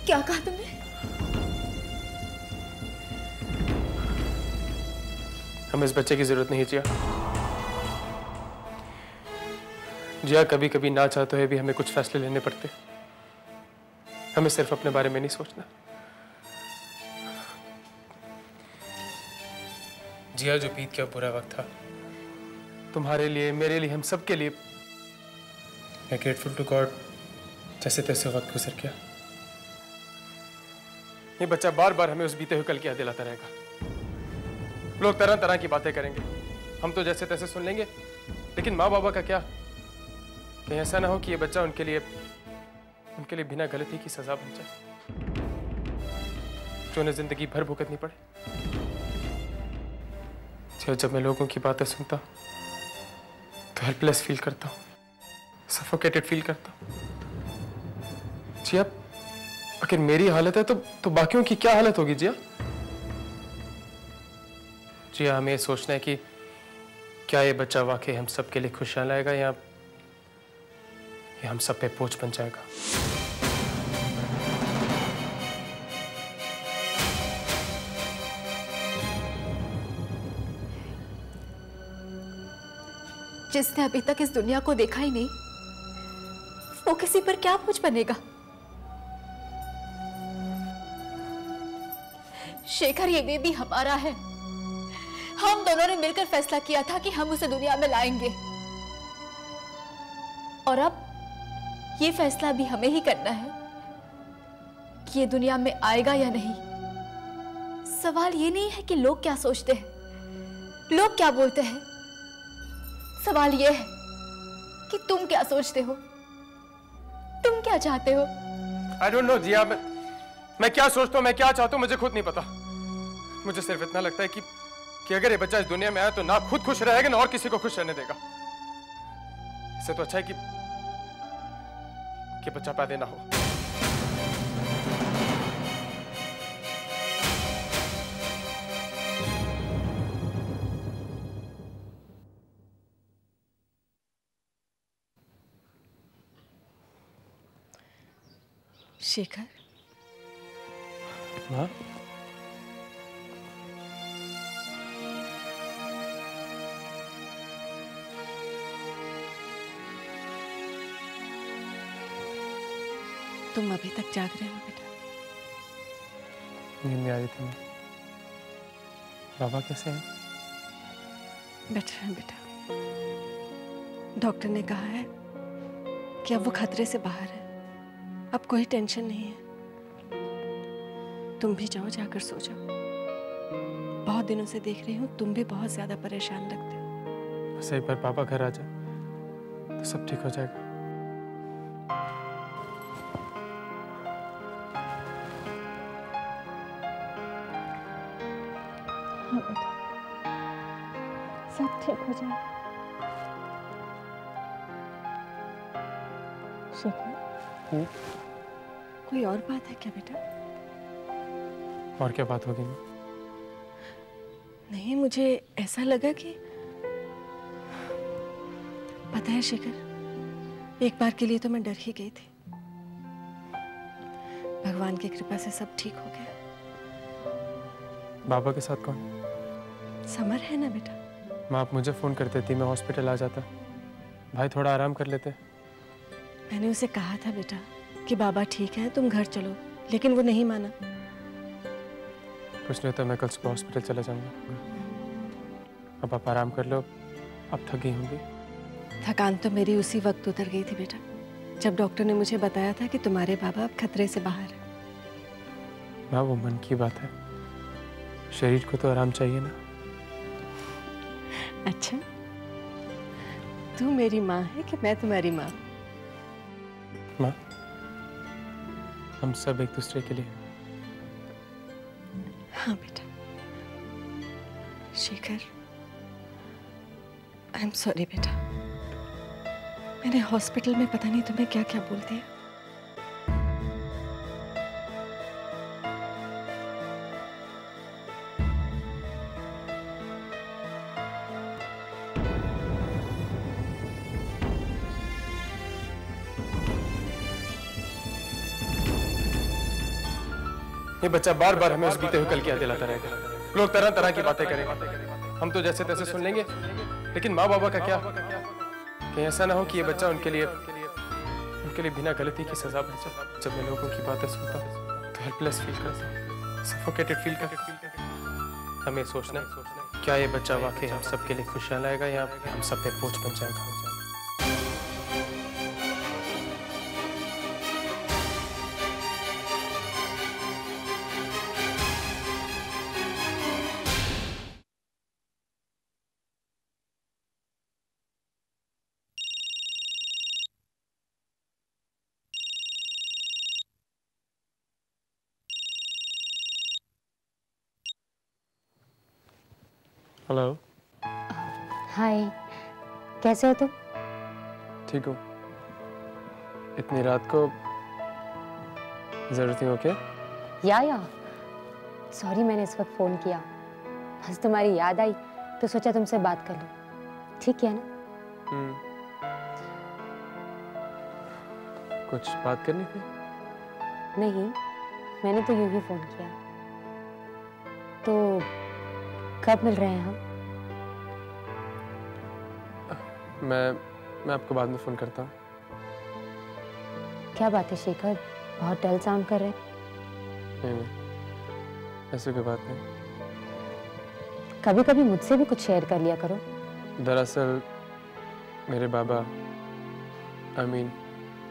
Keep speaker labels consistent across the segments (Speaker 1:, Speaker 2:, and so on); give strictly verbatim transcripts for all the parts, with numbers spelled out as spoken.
Speaker 1: क्या कहा तुमने?
Speaker 2: हमें इस बच्चे की जरूरत नहीं जिया। जिया, कभी कभी ना चाहते हुए भी हमें कुछ फैसले लेने पड़ते। हमें सिर्फ अपने बारे में नहीं सोचना। जिया, जो बीत गया बुरा वक्त था तुम्हारे लिए, मेरे लिए, हम सबके लिए, मैं ग्रेटफुल टू गॉड जैसे तैसे वक्त गुजर गया। ये बच्चा बार बार हमें उस बीते हुए कल की याद दिलाता रहेगा। लोग तरह तरह की बातें करेंगे, हम तो जैसे तैसे सुन लेंगे, लेकिन माँ बाबा का क्या? कहीं ऐसा ना हो कि ये बच्चा उनके लिए उनके लिए बिना गलती की सजा बन जाए, जो उन्हें जिंदगी भर भुगतनी पड़े। जब मैं लोगों की बातें सुनता तो हेल्पलेस फील करता हूँ, सफोकेटेड फील करता हूँ। जिया, अगर मेरी हालत है तो तो बाकियों की क्या हालत होगी? जिया जिया हमें सोचना है कि क्या ये बच्चा वाकई हम सब के लिए खुशियां लाएगा या या हम सब पे बोझ बन जाएगा।
Speaker 1: जिसने अभी तक इस दुनिया को देखा ही नहीं, वो किसी पर क्या बोझ बनेगा? शेखर, ये बेबी हमारा है। हम दोनों ने मिलकर फैसला किया था कि हम उसे दुनिया में लाएंगे, और अब ये फैसला भी हमें ही करना है कि ये दुनिया में आएगा या नहीं। सवाल ये नहीं है कि लोग क्या सोचते हैं, लोग क्या बोलते हैं। सवाल ये है कि तुम क्या सोचते हो, तुम क्या चाहते हो?
Speaker 2: I don't know जिया, मैं, मैं क्या सोचता हूँ, मैं क्या चाहता हूँ, मुझे खुद नहीं पता। मुझे सिर्फ इतना लगता है कि कि अगर ये बच्चा इस दुनिया में आया तो ना खुद खुश रहेगा ना और किसी को खुश रहने देगा। इससे तो अच्छा है कि कि बच्चा पैदा ना हो।
Speaker 3: शेखर,
Speaker 2: माँ,
Speaker 3: तुम अभी तक जाग रहे हो बेटा?
Speaker 2: नींद नहीं आ रही थी मैं। बाबा कैसे हैं?
Speaker 3: बेटर है बेटा। डॉक्टर ने कहा है कि अब वो खतरे से बाहर है, अब कोई टेंशन नहीं है। तुम भी जाओ, जाकर सो जाओ। बहुत दिनों से देख रही हूँ तुम भी बहुत ज्यादा परेशान लगते हो।
Speaker 2: बस एक बार पापा घर आ जाए तो सब ठीक हो जाएगा।
Speaker 3: हाँ बेटा, सब ठीक हो जाएगा। शेखर, कोई और बात है क्या बेटा?
Speaker 2: और क्या बात होगी?
Speaker 3: नहीं, मुझे ऐसा लगा कि पता है शेखर, एक बार के लिए तो मैं डर ही गई थी। भगवान की कृपा से सब ठीक हो गया।
Speaker 2: बाबा के साथ कौन?
Speaker 3: समर है ना बेटा।
Speaker 2: माँ, आप मुझे फोन कर देती, मैं हॉस्पिटल आ जाता। भाई थोड़ा आराम कर लेते।
Speaker 3: मैंने उसे कहा था बेटा कि बाबा ठीक है, तुम घर चलो, लेकिन वो नहीं माना।
Speaker 2: कुछ नहीं तो मैं कल सुबह हॉस्पिटल चला जाऊंगा। अब आप आराम कर लो, अब थक गई होंगी।
Speaker 3: थकान तो मेरी उसी वक्त उतर गई थी बेटा, जब डॉक्टर ने मुझे बताया था कि तुम्हारे बाबा अब खतरे से बाहर हैं।
Speaker 2: माँ, वो मन की बात है, शरीर को तो आराम चाहिए ना।
Speaker 3: अच्छा, तू मेरी माँ है कि मैं तुम्हारी माँ?
Speaker 2: माँ, हम सब एक दूसरे के लिए।
Speaker 3: हाँ बेटा। शेखर, आई एम सॉरी बेटा, मैंने हॉस्पिटल में पता नहीं तुम्हें क्या क्या बोल दिया।
Speaker 2: ये बच्चा बार बार हमें उस बीते हुए कल की याद दिलाता रहेगा। लोग तरह तरह की बातें करेंगे, हम तो जैसे तैसे सुन लेंगे, लेकिन माँ बाबा का क्या? कहीं ऐसा ना हो कि ये बच्चा उनके लिए उनके लिए बिना गलती की सजा बन जाए। जब मैं लोगों की बातें सुनता हूँ तो हेल्पलेस फील करता हूँ, सफोकेटेड फील करता हूँ। हमें सोचना है, क्या ये बच्चा वाकई हम सबके लिए खुशियाँ लाएगा या हम सब पे बोझ बन जाएगा? हेलो।
Speaker 4: हाय, कैसे हो तुम?
Speaker 2: ठीक हूँ। इतनी रात को जरूरत नहीं हो क्या?
Speaker 4: या या सॉरी, मैंने इस वक्त फोन किया, बस तुम्हारी याद आई तो सोचा तुमसे बात कर लूं। ठीक है ना?
Speaker 2: हम्म। कुछ बात करनी थी?
Speaker 4: नहीं, मैंने तो यूं ही फोन किया। तो कब मिल रहे हैं हम?
Speaker 2: मैं मैं आपको बाद में फोन करता हूँ।
Speaker 4: क्या बात है शेखर, बहुत डल साउंड कर रहे हैं।
Speaker 2: नहीं नहीं, ऐसी कोई बात नहीं।
Speaker 4: कभी कभी मुझसे भी कुछ शेयर कर लिया करो।
Speaker 2: दरअसल मेरे बाबा आई I मीन mean,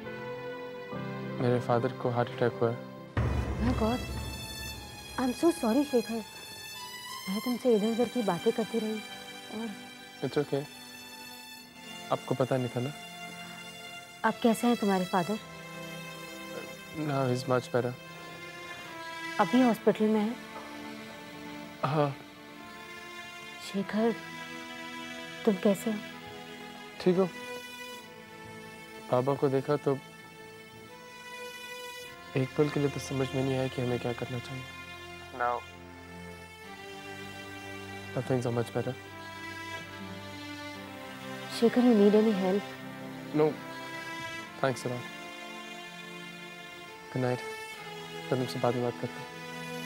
Speaker 2: मेरे फादर को हार्ट अटैक हुआ है।
Speaker 4: My god, I am so sorry Shekhar. मैं तुमसे इधर उधर की बातें करती रही और
Speaker 2: इट्स ओके, आपको पता नहीं था ना?
Speaker 4: अब कैसे हैं तुम्हारे father?
Speaker 2: Now he is much better.
Speaker 4: अभी हॉस्पिटल में है?
Speaker 2: हाँ।
Speaker 4: शेखर, तुम कैसे हो?
Speaker 2: ठीक हो। बाबा को देखा तो एक पल के लिए तो समझ में नहीं आया कि हमें क्या करना चाहिए। Now things are much better.
Speaker 4: Shekhar, you need any help?
Speaker 2: No, thanks a lot. Good night. मैं तुमसे बाद में बात करता हूँ।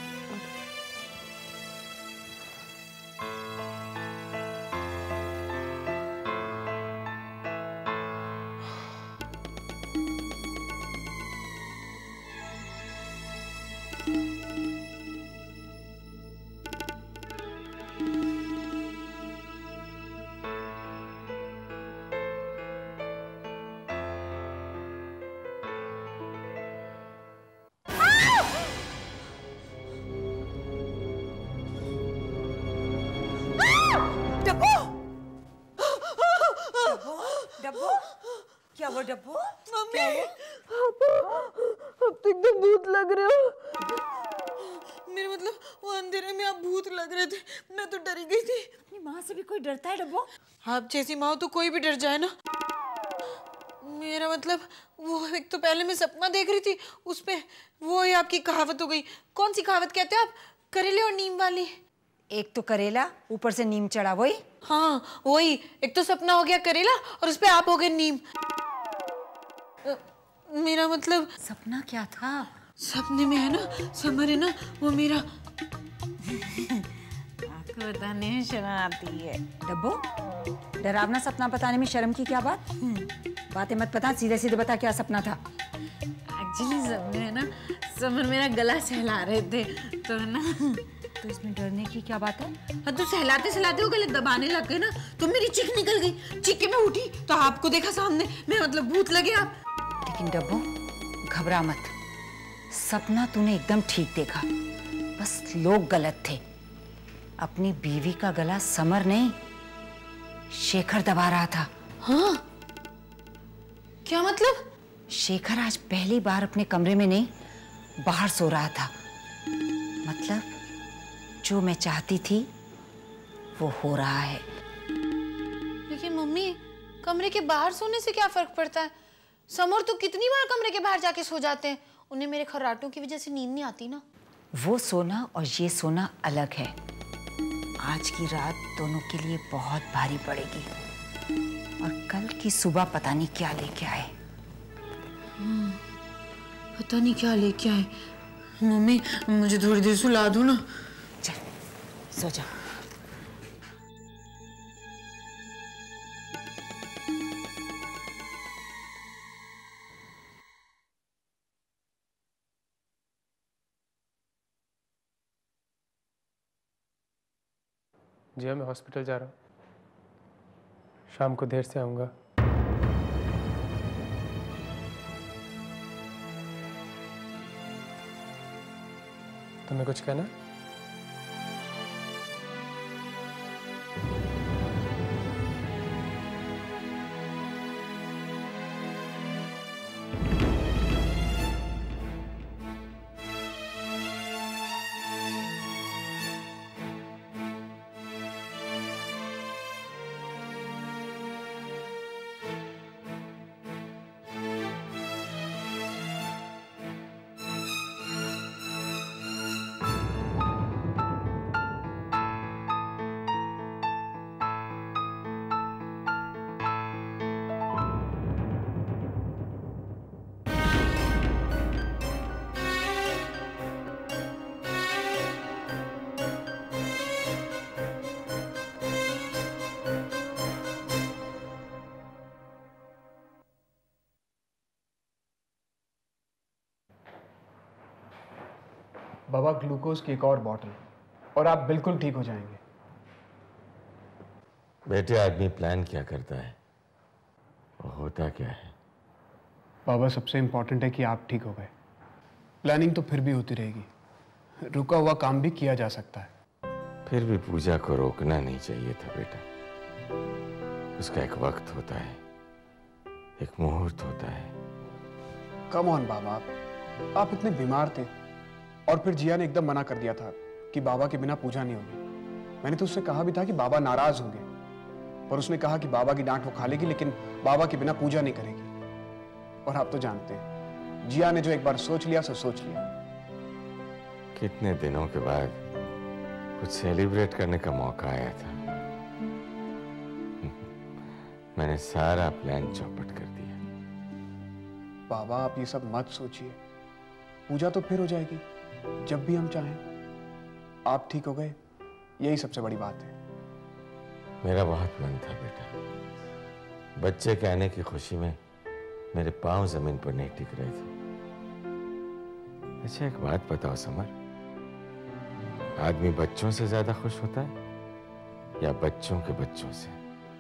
Speaker 5: क्या वो डब्बू?
Speaker 6: मम्मी, अब तो एकदम भूत लग रहे हो। मेरे मतलब वो अंधेरे में आप भूत लग रहे थे, मैं तो डरी गई थी।
Speaker 5: अपनी माँ से भी कोई डरता है डब्बू?
Speaker 6: आप जैसी माँ तो कोई भी डर जाए ना। मेरा मतलब वो एक तो पहले मैं सपना देख रही थी, उस पे वो ही आपकी कहावत हो गई। कौन सी कहावत कहते हैं आप? करेले और नीम वाली।
Speaker 5: एक तो करेला, ऊपर से नीम चढ़ा, वही?
Speaker 6: हाँ वही। एक तो सपना हो गया करेला और उस पे आप हो गए नीम। मेरा मतलब
Speaker 5: सपना क्या था?
Speaker 6: सपने में है ना, समर है ना, वो मेरा।
Speaker 5: आपको बताने में शर्म आती है डब्बू। डरावना सपना बताने में शर्म की क्या बात? बातें मत बता, सीधे सीधे बता क्या सपना था।
Speaker 6: एक्चुअली सपने है ना, समर मेरा गला सहला रहे थे तो ना।
Speaker 5: तो इसमें डरने की क्या बात है?
Speaker 6: हाँ तो सहलाते सहलाते वो गले दबाने लग गए ना, तो मेरी चीख निकल गई। चीख के मैं उठी तो आपको देखा सामने, मैं मतलब भूत लगे आप।
Speaker 5: लेकिन डब्बू घबरा मत, सपना तूने एकदम ठीक देखा, बस लोग गलत थे। अपनी बीवी का गला समर नहीं, शेखर दबा रहा था।
Speaker 6: हाँ? क्या मतलब?
Speaker 5: शेखर आज पहली बार अपने कमरे में नहीं, बाहर सो रहा था। मतलब जो मैं चाहती थी वो हो रहा है।
Speaker 6: लेकिन मम्मी, कमरे के बाहर सोने से क्या फर्क पड़ता है? समर तो कितनी बार कमरे के बाहर जाके सो जाते हैं, उन्हें मेरे खर्राटों की वजह से नींद नहीं आती ना।
Speaker 5: वो सोना और ये सोना अलग है। आज की रात दोनों के लिए बहुत भारी पड़ेगी और कल की सुबह पता नहीं क्या लेके आए।
Speaker 6: पता नहीं क्या लेके आए। मम्मी मुझे थोड़ी देर सुला दो ना।
Speaker 5: चल सो जा।
Speaker 2: जिया मैं हॉस्पिटल जा रहा हूँ, शाम को देर से आऊँगा। तुम्हें कुछ कहना?
Speaker 7: बाबा ग्लूकोज की एक और बॉटल और आप बिल्कुल ठीक हो जाएंगे।
Speaker 8: बेटे आदमी प्लान क्या करता है और होता क्या है?
Speaker 7: बाबा सबसे इंपॉर्टेंट है कि आप ठीक हो गए। प्लानिंग तो फिर भी होती रहेगी, रुका हुआ काम भी किया जा सकता है।
Speaker 8: फिर भी पूजा को रोकना नहीं चाहिए था बेटा। उसका एक वक्त होता है, एक मुहूर्त होता है।
Speaker 7: कम ऑन बाबा, आप इतने बीमार थे और फिर जिया ने एकदम मना कर दिया था कि बाबा के बिना पूजा नहीं होगी। मैंने तो उससे कहा भी था कि बाबा नाराज होंगे, पर उसने कहा कि बाबा की डांट वो खा लेगी लेकिन बाबा के बिना पूजा नहीं करेगी। और आप तो जानते हैं, जिया ने जो एक बार सोच लिया सो सोच लिया।
Speaker 8: कितने दिनों के बाद कुछ सेलिब्रेट करने का मौका आया था, मैंने सारा प्लान चौपट कर दिया।
Speaker 7: बाबा आप ये सब मत सोचिए, पूजा तो फिर हो जाएगी जब भी हम चाहें। आप ठीक हो गए, यही सबसे बड़ी बात है।
Speaker 8: मेरा बहुत मन था बेटा, बच्चे के आने की खुशी में मेरे पांव जमीन पर नहीं टिक रहे थे। अच्छा एक बात बताओ समर, आदमी बच्चों से ज्यादा खुश होता है या बच्चों के बच्चों से?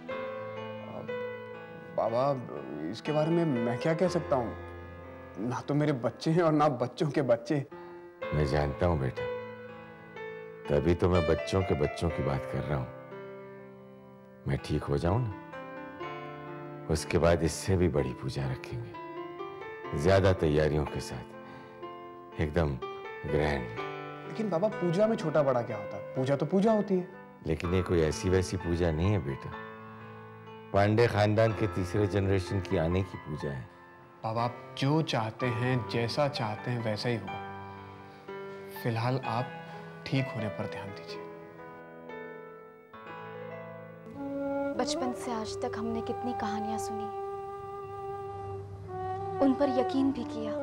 Speaker 7: बाबा इसके बारे में मैं क्या कह सकता हूँ, ना तो मेरे बच्चे हैं और ना बच्चों के बच्चे।
Speaker 8: मैं जानता हूं बेटा, तभी तो मैं बच्चों के बच्चों की बात कर रहा हूं। मैं ठीक हो जाऊं ना, उसके बाद इससे भी बड़ी पूजा रखेंगे, ज्यादा तैयारियों के साथ, एकदम ग्रैंड।
Speaker 7: लेकिन बाबा पूजा में छोटा बड़ा क्या होता है? पूजा तो पूजा होती है।
Speaker 8: लेकिन ये कोई ऐसी वैसी पूजा नहीं है बेटा, पांडे खानदान के तीसरे जनरेशन की आने की पूजा है।
Speaker 7: बाबा आप जो चाहते हैं, जैसा चाहते हैं वैसा ही होगा। फिलहाल आप ठीक होने पर ध्यान दीजिए।
Speaker 1: बचपन से आज तक हमने कितनी कहानियां सुनी, उन पर यकीन भी किया,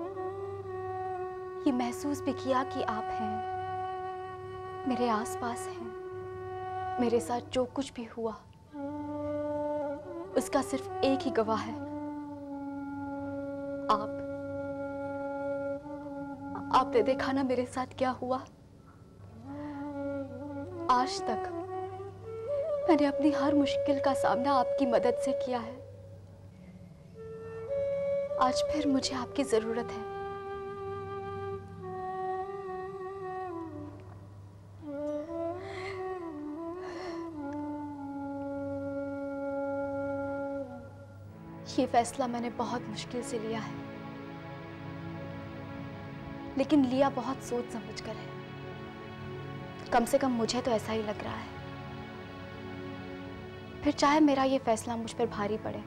Speaker 1: ये महसूस भी किया कि आप हैं, मेरे आसपास हैं। मेरे साथ जो कुछ भी हुआ उसका सिर्फ एक ही गवाह है, आप। आपने देखा ना मेरे साथ क्या हुआ। आज तक मैंने अपनी हर मुश्किल का सामना आपकी मदद से किया है। आज फिर मुझे आपकी जरूरत है। ये फैसला मैंने बहुत मुश्किल से लिया है, लेकिन लिया बहुत सोच समझ कर है। कम से कम मुझे तो ऐसा ही लग रहा है। फिर चाहे मेरा ये फैसला मुझ पर भारी पड़े,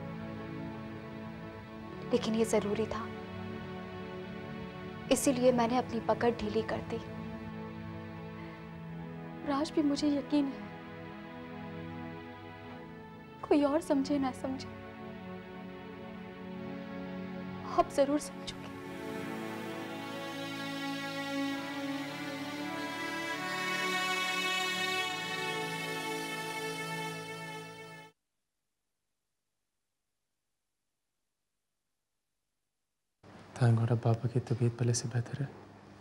Speaker 1: लेकिन ये जरूरी था, इसीलिए मैंने अपनी पकड़ ढीली कर दी। राज भी मुझे यकीन है, कोई और समझे ना समझे, आप जरूर समझोगे।
Speaker 2: थैंक गॉड अब पापा की तबीयत पहले से बेहतर है।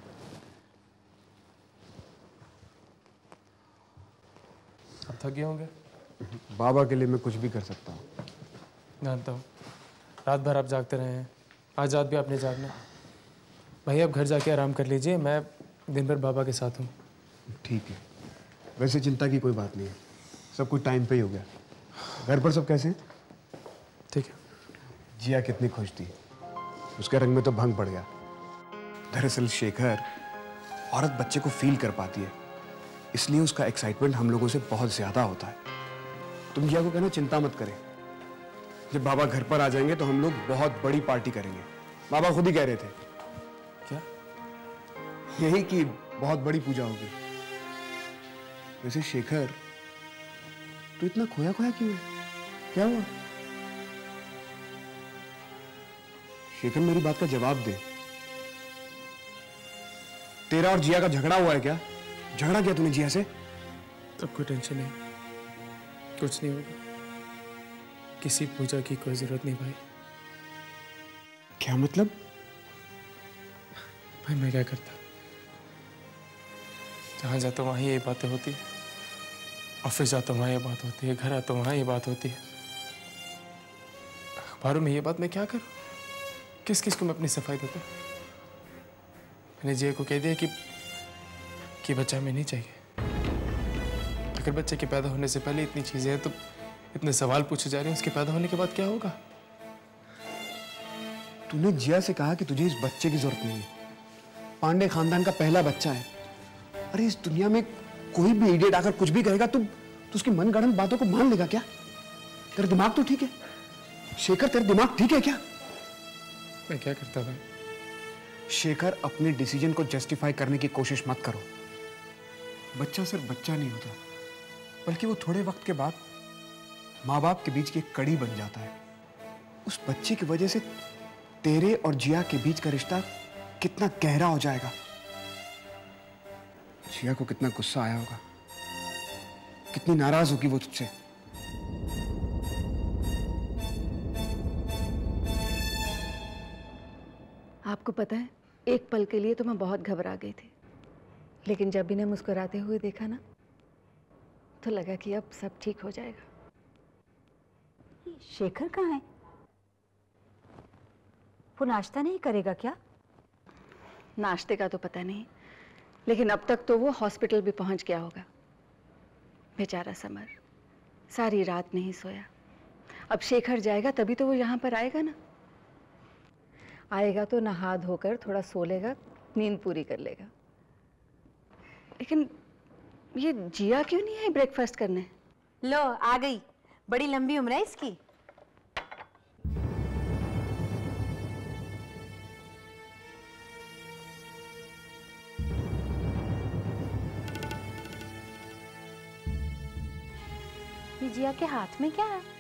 Speaker 2: अब थक गए होंगे।
Speaker 7: बाबा के लिए मैं कुछ भी कर सकता हूँ।
Speaker 2: जानता हूँ, रात भर आप जागते रहे हैं, आज रात भी आपने जागना। भाई अब घर जाके आराम कर लीजिए, मैं दिन भर बाबा के साथ हूँ।
Speaker 7: ठीक है, वैसे चिंता की कोई बात नहीं है, सब कुछ टाइम पे ही हो गया। घर पर सब कैसे हैं?
Speaker 2: ठीक है।
Speaker 7: जिया कितनी खुश थी, उसके रंग में तो भंग पड़ गया। दरअसल शेखर औरत बच्चे को फील कर पाती है, इसलिए उसका एक्साइटमेंट हम लोगों से बहुत ज्यादा होता है। तुम जिया को कहना चिंता मत करें, जब बाबा घर पर आ जाएंगे तो हम लोग बहुत बड़ी पार्टी करेंगे। बाबा खुद ही कह रहे थे।
Speaker 2: क्या?
Speaker 7: यही कि बहुत बड़ी पूजा होगी। वैसे शेखर तू इतना खोया खोया क्यों है? क्या हुआ? शेखर मेरी बात का जवाब दे। तेरा और जिया का झगड़ा हुआ है क्या? झगड़ा किया तूने जिया से?
Speaker 2: तब कोई टेंशन नहीं, कुछ नहीं होगा, किसी पूजा की कोई जरूरत नहीं भाई।
Speaker 7: क्या मतलब?
Speaker 2: भाई मैं क्या करता, जहां जाता हूँ वहां ये बातें होती है, ऑफिस जाता हूँ वहां ये बात होती है, घर आता हूँ वहां ये बात होती है, अखबारों में ये बात मैं क्या करूँ? किस किस को मैं अपनी सफाई देता? मैंने जिया को कह दिया कि कि बच्चा हमें नहीं चाहिए। अगर बच्चे के पैदा होने से पहले इतनी चीजें हैं तो इतने सवाल पूछे जा रहे हैं, उसके पैदा होने के बाद क्या होगा?
Speaker 7: तूने जिया से कहा कि तुझे इस बच्चे की जरूरत नहीं है, पांडे खानदान का पहला बच्चा है। अरे इस दुनिया में कोई भी इडियट आकर कुछ भी कहेगा तो, तो उसकी मनगढ़ंत बातों को मान लेगा क्या? तेरा दिमाग तो ठीक है शेखर, तेरा दिमाग ठीक है क्या?
Speaker 2: मैं क्या करता भाई?
Speaker 7: शेखर अपने डिसीजन को जस्टिफाई करने की कोशिश मत करो। बच्चा सिर्फ बच्चा नहीं होता, बल्कि वो थोड़े वक्त के बाद माँ बाप के बीच की एक कड़ी बन जाता है। उस बच्चे की वजह से तेरे और जिया के बीच का रिश्ता कितना गहरा हो जाएगा। जिया को कितना गुस्सा आया होगा, कितनी नाराज होगी वो तुझसे।
Speaker 3: आपको पता है, एक पल के लिए तो मैं बहुत घबरा गई थी, लेकिन जब इन्हें मुस्कुराते हुए देखा ना तो लगा कि अब सब ठीक हो जाएगा।
Speaker 5: शेखर कहाँ है? वो नाश्ता नहीं करेगा क्या?
Speaker 3: नाश्ते का तो पता नहीं, लेकिन अब तक तो वो हॉस्पिटल भी पहुंच गया होगा। बेचारा समर सारी रात नहीं सोया। अब शेखर जाएगा तभी तो वो यहाँ पर आएगा ना। आएगा तो नहा धोकर थोड़ा सो लेगा, नींद पूरी कर लेगा। लेकिन ये जिया क्यों नहीं है ब्रेकफास्ट करने?
Speaker 9: लो आ गई, बड़ी लंबी उम्र है इसकी। ये जिया के हाथ में क्या है?